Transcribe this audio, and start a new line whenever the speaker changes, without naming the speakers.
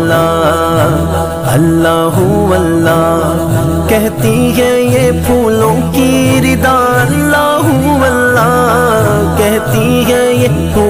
अल्लाह, अल्लाह अल्लाह कहती है ये फूलों की रिदा। अल्लाह अल्लाह कहती है ये